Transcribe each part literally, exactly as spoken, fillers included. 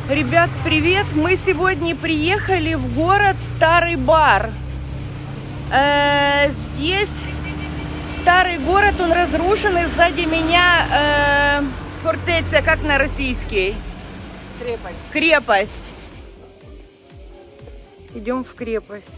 Ребят, привет! Мы сегодня приехали в город Старый Бар. Э, здесь старый город, он разрушен, и сзади меня э, фортеця, как на российский? Крепость. Крепость. Идем в крепость.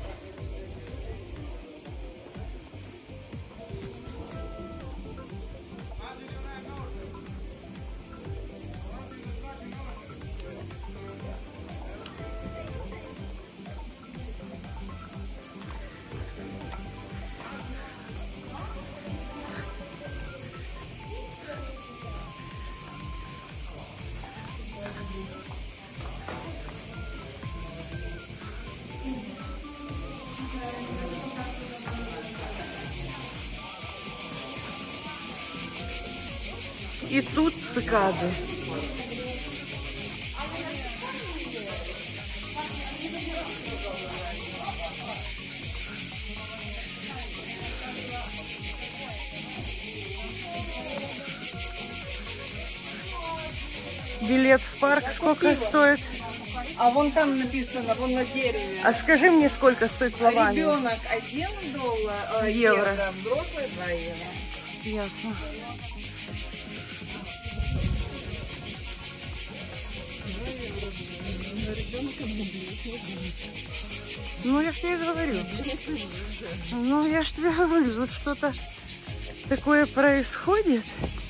И тут цикады. Билет в парк сколько стоит? А вон там написано, вон на дереве. А скажи мне, сколько стоит словами? Ребенок один доллар, э, евро. евро, взрослый два евро. Ясно. Ну, я ж тебе говорю. Ну, я ж тебе говорю, вот что-то такое происходит.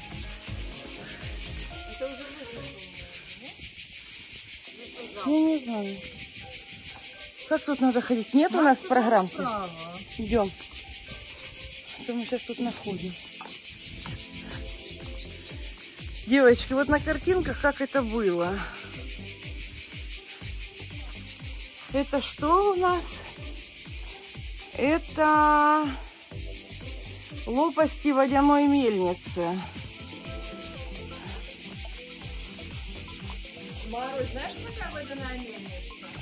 Я не знаю. Как тут надо ходить? Нет у нас программки? Идем. Что мы сейчас тут находим? Девочки, вот на картинках как это было. Это что у нас? Это лопасти водяной мельницы. Марусь, знаешь, какая водяная мельница?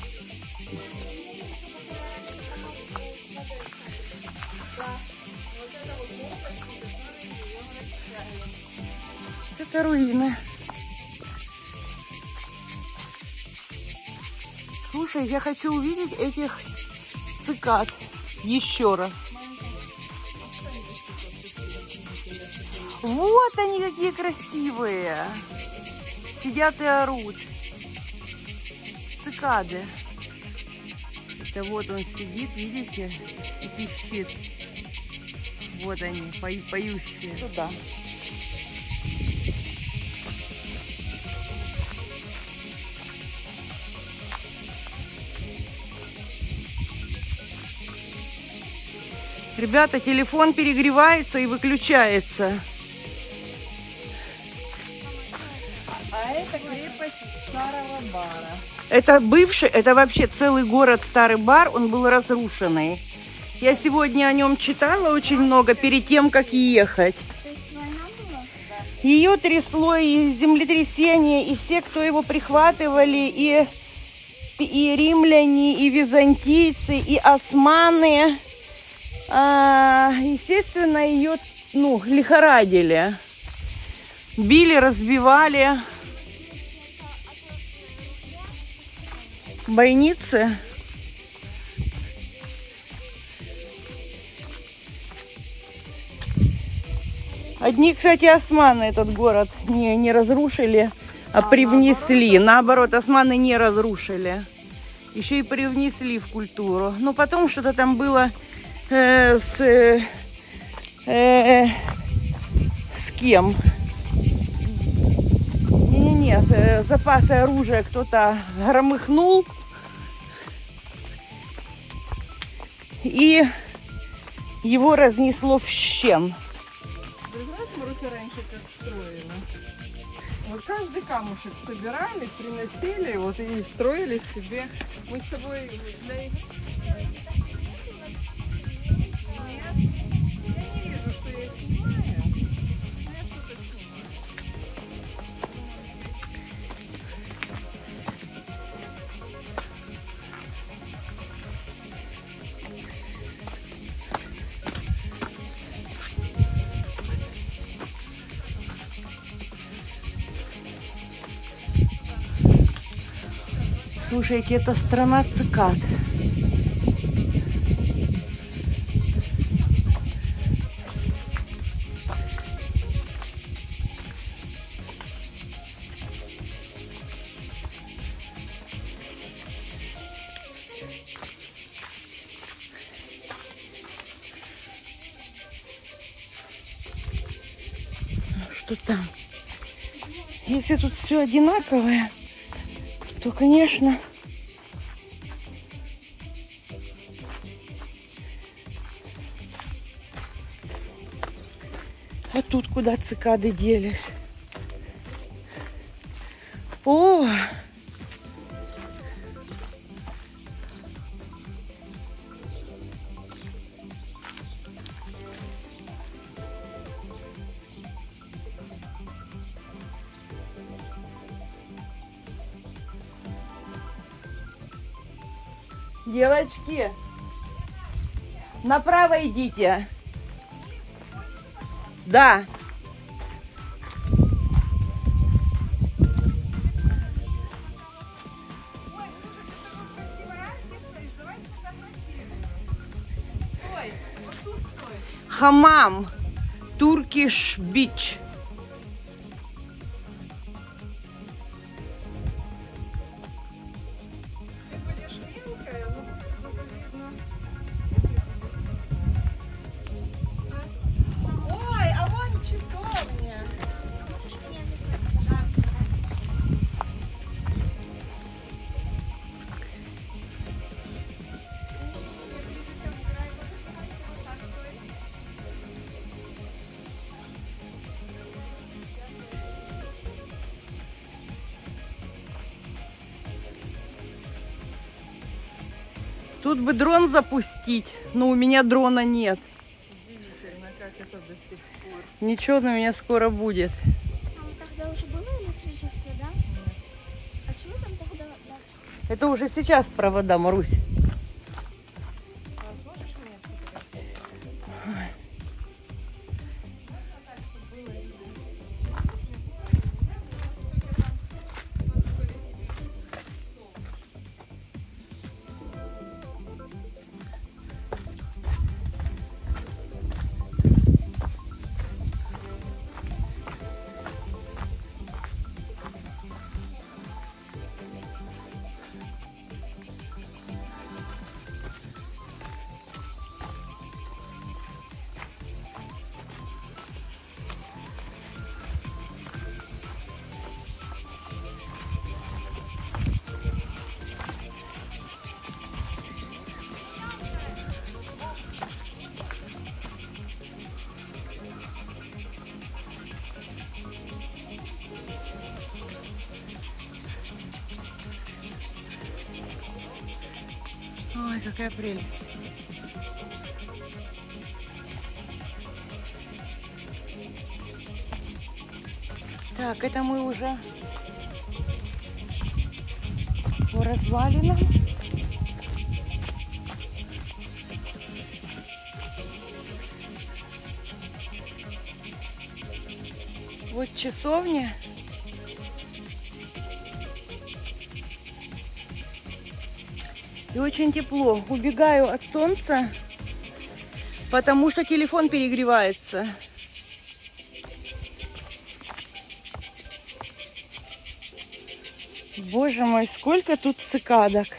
Это руины. Слушай, я хочу увидеть этих цикад еще раз. Вот они какие красивые. Сидят и орут. Цикады. Это вот он сидит, видите, и пищит. Вот они, пою, поющие. Туда. Ребята, телефон перегревается и выключается. А это крепость Старого Бара. Это бывший, это вообще целый город Старый Бар, он был разрушенный. Я сегодня о нем читала очень много перед тем, как ехать. Ее трясло и землетрясение, и все, кто его прихватывали, и, и римляне, и византийцы, и османы. А, естественно, ее, ну, лихорадили. Били, разбивали. Бойницы. Одни, кстати, османы этот город не, не разрушили, а, а привнесли. Наоборот, османы не разрушили. Еще и привнесли в культуру. Но потом что-то там было э, с, э, с кем? Нет, э, запасы оружия кто-то громыхнул. И его разнесло в щен. Вы знаете, Маруся, раньше как строили? Вот каждый камушек собирали, приносили, вот и строили себе. Мы с тобой для игры. Слушайте, это страна цикад. Что там? Если тут все одинаковое, то, конечно, а тут куда цикады делись? О! Девочки, направо идите. Да. Хамам. Туркиш бич. Тут бы дрон запустить, но у меня дрона нет. Удивительно, как это до сих пор. Ничего на меня скоро будет. Там тогда уже было электричество, да? А чего там тогда? Да? Это уже сейчас провода, Марусь. А можешь мне сфотографировать? Ой, какая прелесть. Так, это мы уже по развалинам. Вот часовня. И очень тепло. Убегаю от солнца, потому что телефон перегревается. Боже мой, сколько тут цикадок.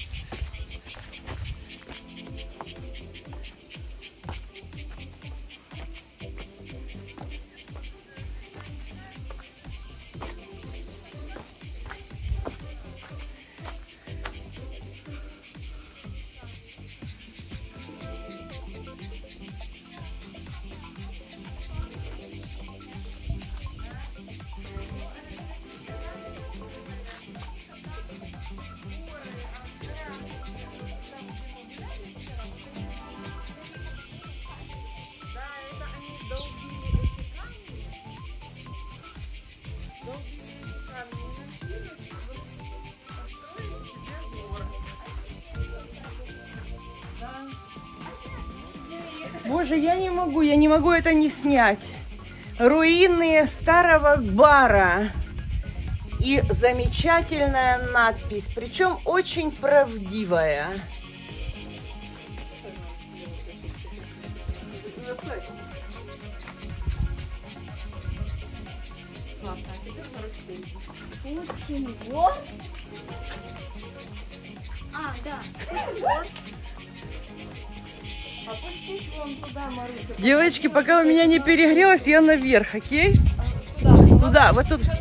Боже, я не могу, я не могу это не снять. Руины старого бара. и замечательная надпись, причем очень правдивая. Путин вор? А, да. Путин вор. Опустись вон туда, Маруся. Девочки, пока у меня не перегрелось, я наверх, окей? Туда, вот тут.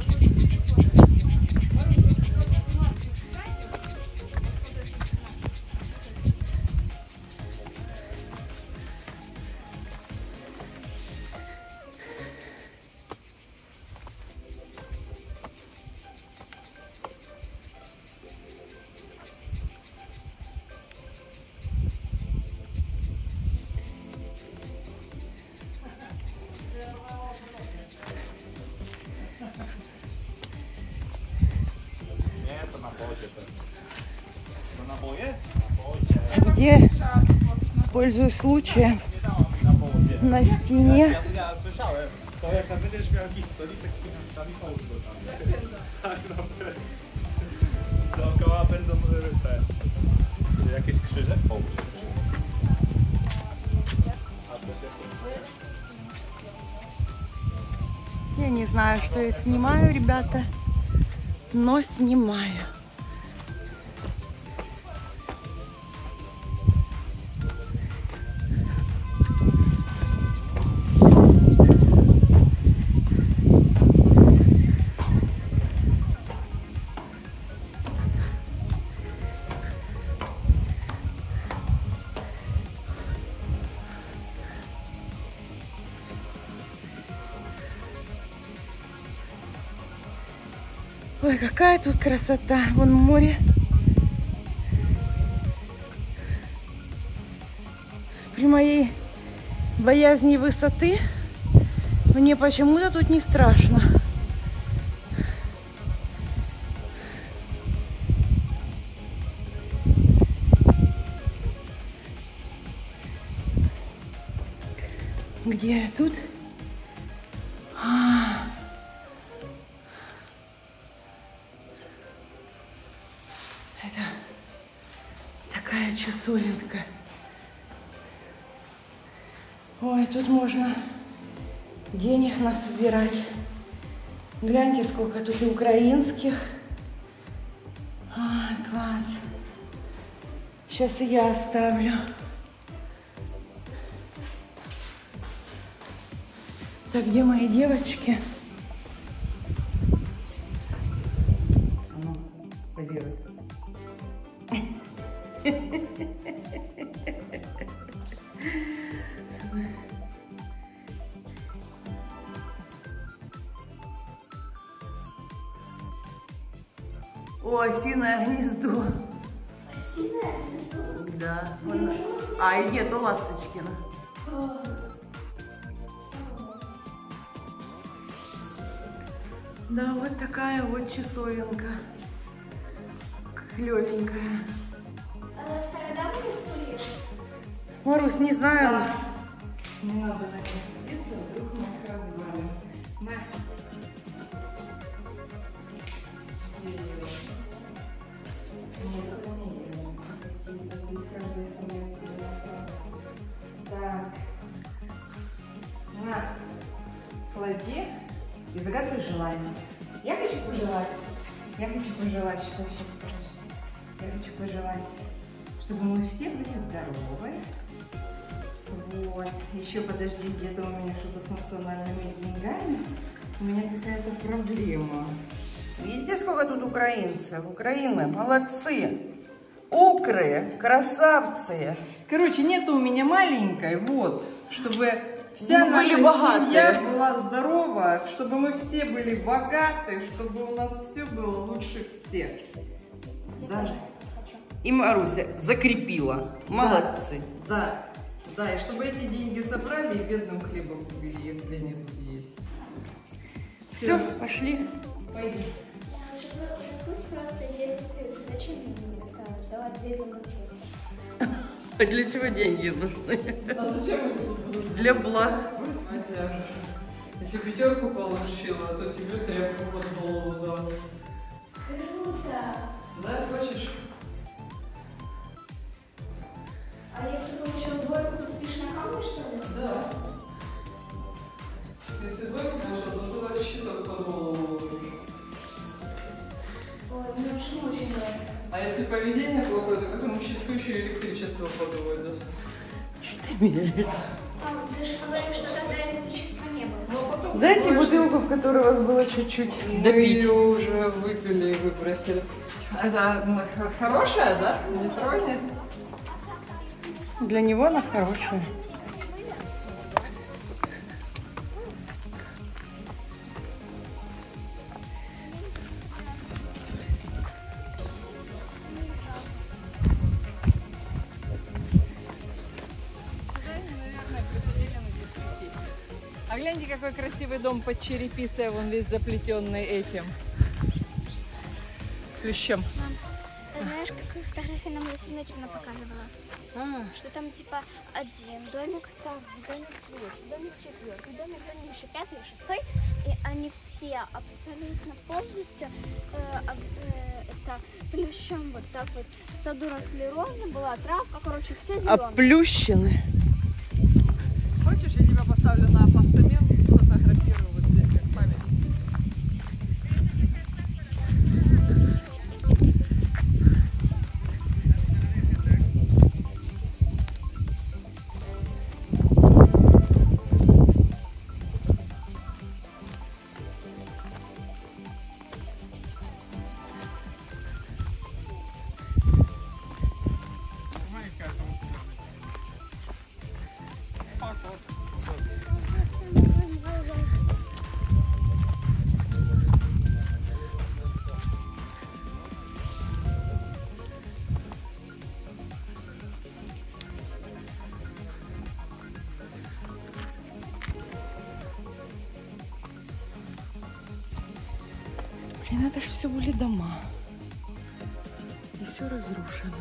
Где, пользуясь случаем, на стене я не знаю, что я снимаю, ребята, но снимаю. Ой, какая тут красота. Вон море. При моей боязни высоты мне почему-то тут не страшно. Где я тут? А, это такая часовенка. Ой, тут можно денег насобирать. Гляньте, сколько тут и украинских. А, класс. Сейчас и я оставлю. Так, где мои девочки? А ну, позируй. О, осиное гнездо. Осиное гнездо? Да. Вон... А, и нету ласточкина. Да, вот такая вот часовенка. Клевенькая. Она стародавняя история? Марусь, не знаю. Не надо на ней садиться, вдруг мы их развалим. На. Так. На. Клади и загадывай желание. Я хочу пожелать. Я хочу пожелать, что сейчас скажешь. Я хочу пожелать, чтобы мы все были здоровы. Вот. Еще подожди, где-то у меня что-то с национальными деньгами. У меня какая-то проблема. Видите, сколько тут украинцев? Украины, молодцы. Укры, красавцы. Короче, нету у меня маленькой, вот, чтобы вся Мы наша были богатые. семья была здорова, чтобы мы все были богаты, чтобы у нас все было лучше всех. Даже. И Маруся закрепила. Молодцы. Да, да, и чтобы эти деньги собрали и бедным хлебом купили, если они тут есть. Все, пошли. Пойди. Пусть просто есть. Зачем мне давать бедным хлеб? А для чего деньги нужны? А зачем вы тут будете? Для благ. Если пятерку получила, то тебе тряпку под голову дам. Круто. Да, хочешь? А если получил двойку, то спишь на камне, что ли? Да. Если двойку получил, то туда щиток под голову ложишь. Ой, мне очень очень нравится. А если поведение плохое, то к этому щитку еще электричество подводят. Что ты меряешь? А, ты же говоришь, что тогда электричества не было. Ну, а потом Дайте больше- бутылку, в которой у вас было чуть-чуть Мы допить. ее уже выпили и выбросили. Это ну, х- хорошая, да? Не тронет? Для него она хорошая. А гляньте, какой красивый дом под черепицей, вон весь заплетенный этим плющом. Мам, ты знаешь, какую фотографию нам Лесиночкина показывала? А, Что там типа один домик, там домик третий, домик четвертый, домик, домик еще пятый, шестой, и они все абсолютно полностью э, об- э, это плющом вот так вот. В саду росли розы, была травка, короче, все зеленое. Оплющены. хочешь, я тебя поставлю на постамент и сфотографирую вот здесь, как память. Блин, это ж все были дома. И все разрушено.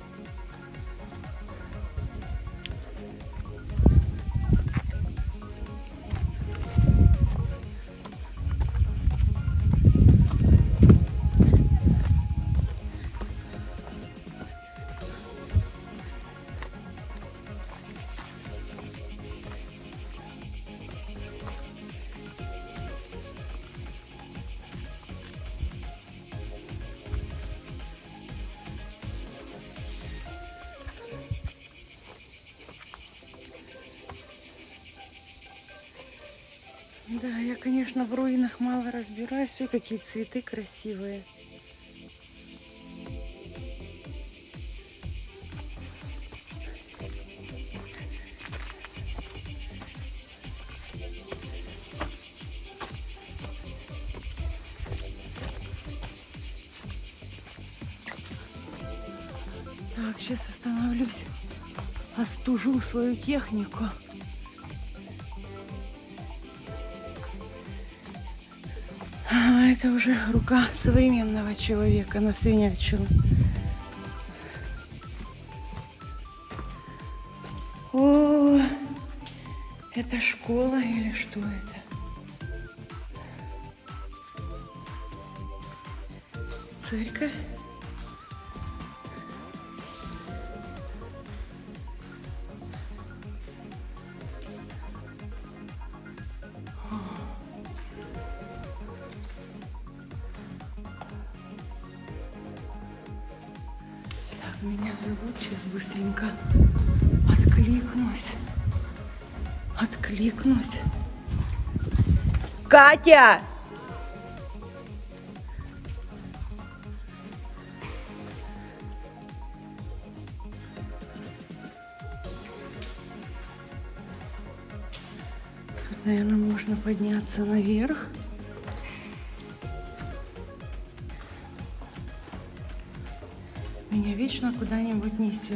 Да, я, конечно, в руинах мало разбираюсь. Ой, какие цветы красивые. Так, сейчас остановлюсь. Остужу свою технику. А, это уже рука современного человека насвинячила. О, это школа или что это? Церковь? Меня зовут, сейчас быстренько откликнусь. Откликнусь. Катя! Тут, наверное, можно подняться наверх. Меня вечно куда-нибудь несет.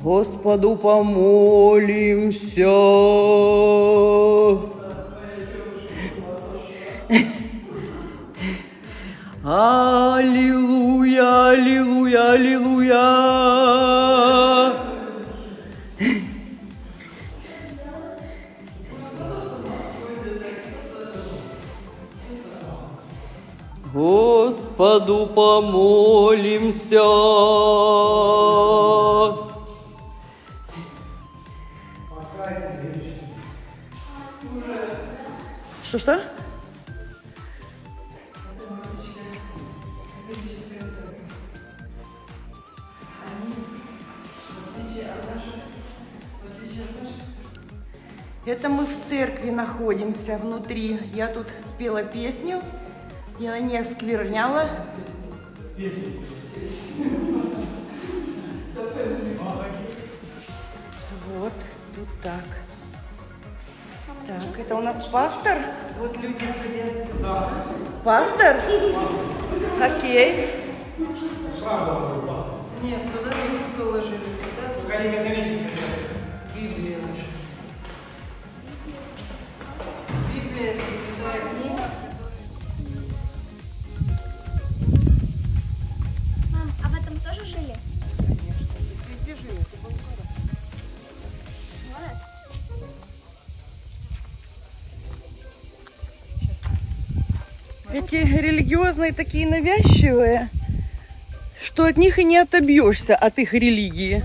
Господу помолимся. Аллилуйя, аллилуйя, аллилуйя. Господу помолимся. Что-что? Это мы в церкви находимся внутри. Я тут спела песню. Я не оскверняла. Вот, тут так. Так, это у нас пастор. Вот люди садятся. Пастор? Окей. Нет, туда не положили. Библия наша. Библия это святая книга. Мам, а в этом тоже жили? Везде жили, это был город. Город? Эти религиозные такие навязчивые, что от них и не отобьешься, от их религии.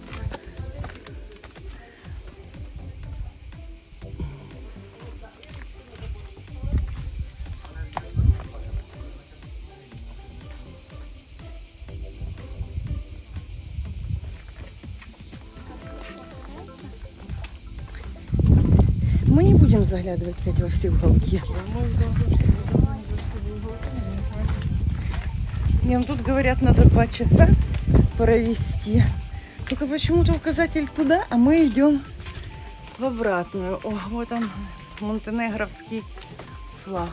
Мы не будем заглядывать, кстати, во все уголки. Мне тут говорят, надо два часа провести. Только почему-то указатель туда, а мы идем в обратную. О, вот он, монтенегровский флаг.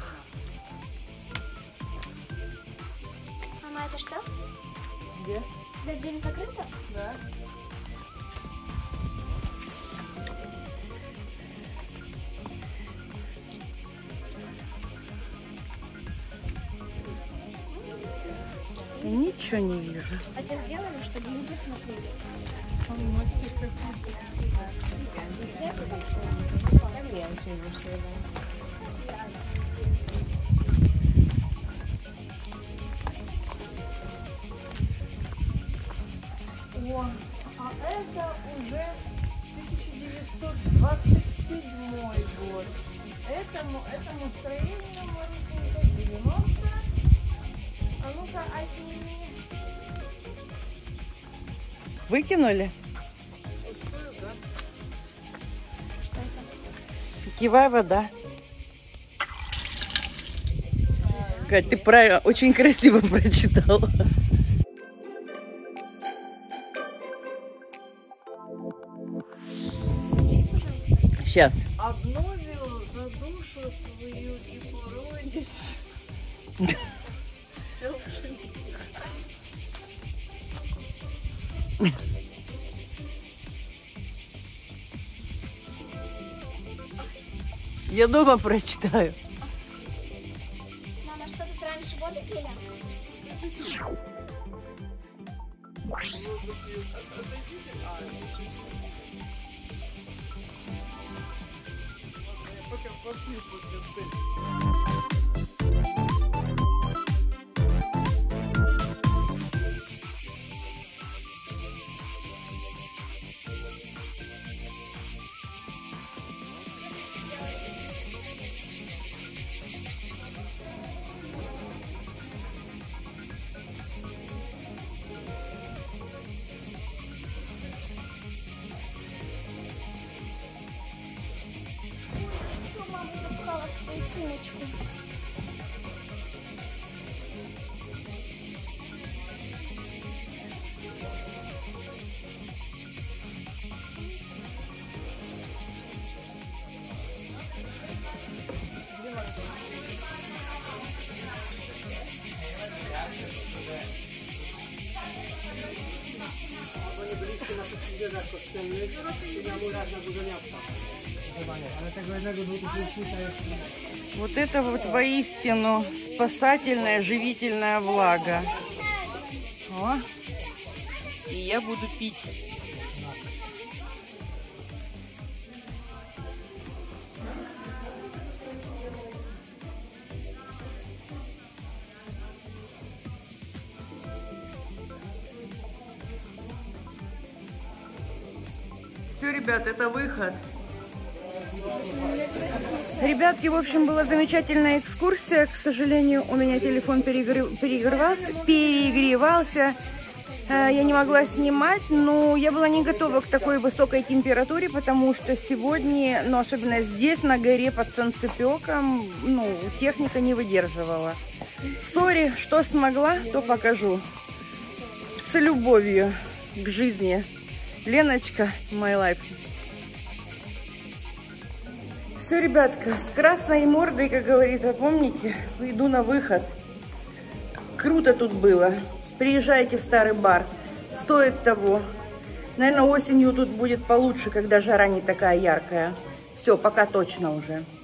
Мама, это что? Где? Сюда дверь закрыта? Да. Я ничего не вижу. Это сделано, чтобы люди смотрели. О, а это уже тысяча девятьсот двадцать седьмой год. Этому, этому строению Марусенька девяносто. А ну-ка, отними. Выкинули? Питьевая вода. Кать, ты правильно, очень красиво прочитала. Сейчас. Обновил за душу свою и породец. Я дома прочитаю. Мама, что тут раньше воду пили? Что мама запхала в свою сумочку? Вот это вот воистину спасательная, живительная влага. О, и я буду пить. Все, ребят, это выход. Ребятки, в общем, была замечательная экскурсия. К сожалению, у меня телефон перегрев... перегревался, перегревался. Я не могла снимать, но я была не готова к такой высокой температуре, потому что сегодня, ну, особенно здесь, на горе под солнцепеком, ну, техника не выдерживала. Сори, что смогла, то покажу. С любовью к жизни. Леночка, my life. Все, ребятка, с красной мордой, как говорится, помните, иду на выход. Круто тут было. Приезжайте в Старый Бар. Стоит того. Наверное, осенью тут будет получше, когда жара не такая яркая. Все, пока точно уже.